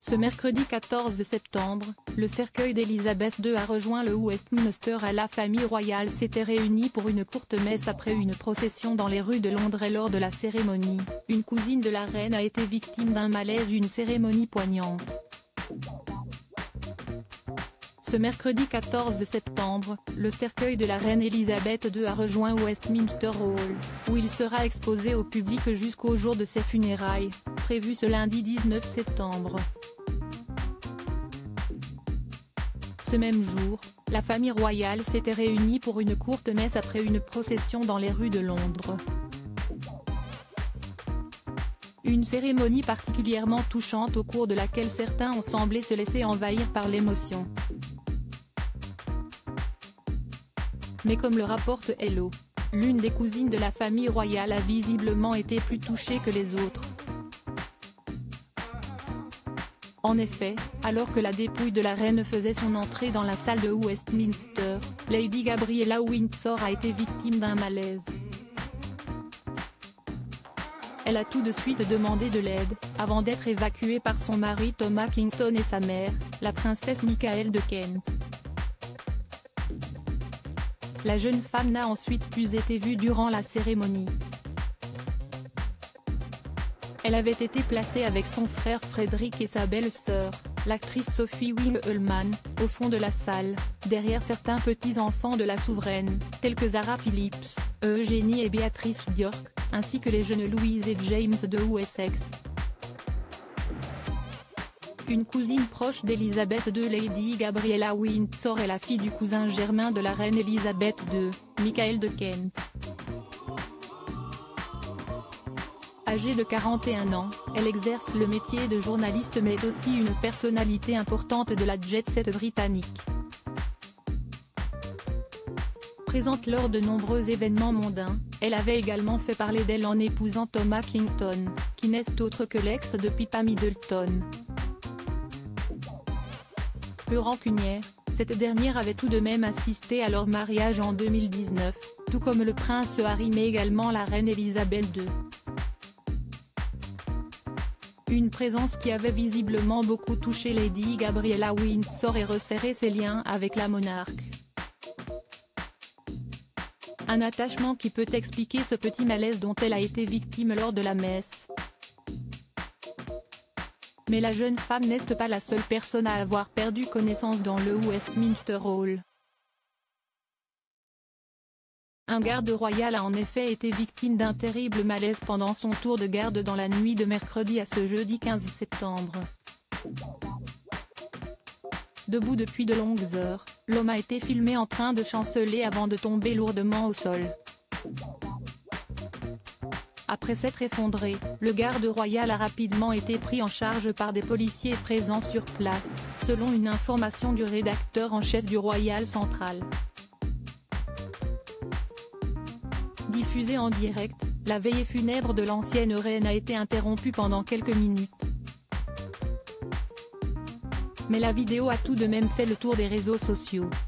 Ce mercredi 14 septembre, le cercueil d'Élisabeth II a rejoint le Westminster. La famille royale s'était réunie pour une courte messe après une procession dans les rues de Londres. Et lors de la cérémonie, une cousine de la reine a été victime d'un malaise. Une cérémonie poignante. Ce mercredi 14 septembre, le cercueil de la reine Élisabeth II a rejoint Westminster Hall, où il sera exposé au public jusqu'au jour de ses funérailles, prévu ce lundi 19 septembre. Ce même jour, la famille royale s'était réunie pour une courte messe après une procession dans les rues de Londres. Une cérémonie particulièrement touchante au cours de laquelle certains ont semblé se laisser envahir par l'émotion. Mais comme le rapporte Hello, l'une des cousines de la famille royale a visiblement été plus touchée que les autres. En effet, alors que la dépouille de la reine faisait son entrée dans la salle de Westminster, Lady Gabriella Windsor a été victime d'un malaise. Elle a tout de suite demandé de l'aide, avant d'être évacuée par son mari Thomas Kingston et sa mère, la princesse Michael de Kent. La jeune femme n'a ensuite plus été vue durant la cérémonie. Elle avait été placée avec son frère Frédéric et sa belle-sœur, l'actrice Sophie Wing-Ullman, au fond de la salle, derrière certains petits-enfants de la souveraine, tels que Zara Phillips, Eugénie et Béatrice d'York, ainsi que les jeunes Louise et James de Wessex. Une cousine proche d'Élisabeth II, Lady Gabriella Windsor, est la fille du cousin germain de la reine Élisabeth II, Michael de Kent. Âgée de 41 ans, elle exerce le métier de journaliste mais est aussi une personnalité importante de la jet-set britannique. Présente lors de nombreux événements mondains, elle avait également fait parler d'elle en épousant Thomas Kingston, qui n'est autre que l'ex de Pippa Middleton. Peu rancunière, cette dernière avait tout de même assisté à leur mariage en 2019, tout comme le prince Harry mais également la reine Élisabeth II. Une présence qui avait visiblement beaucoup touché Lady Gabriella Windsor et resserré ses liens avec la monarque. Un attachement qui peut expliquer ce petit malaise dont elle a été victime lors de la messe. Mais la jeune femme n'est pas la seule personne à avoir perdu connaissance dans le Westminster Hall. Un garde royal a en effet été victime d'un terrible malaise pendant son tour de garde dans la nuit de mercredi à ce jeudi 15 septembre. Debout depuis de longues heures, l'homme a été filmé en train de chanceler avant de tomber lourdement au sol. Après s'être effondré, le garde royal a rapidement été pris en charge par des policiers présents sur place, selon une information du rédacteur en chef du Royal Central. Diffusée en direct, la veillée funèbre de l'ancienne reine a été interrompue pendant quelques minutes. Mais la vidéo a tout de même fait le tour des réseaux sociaux.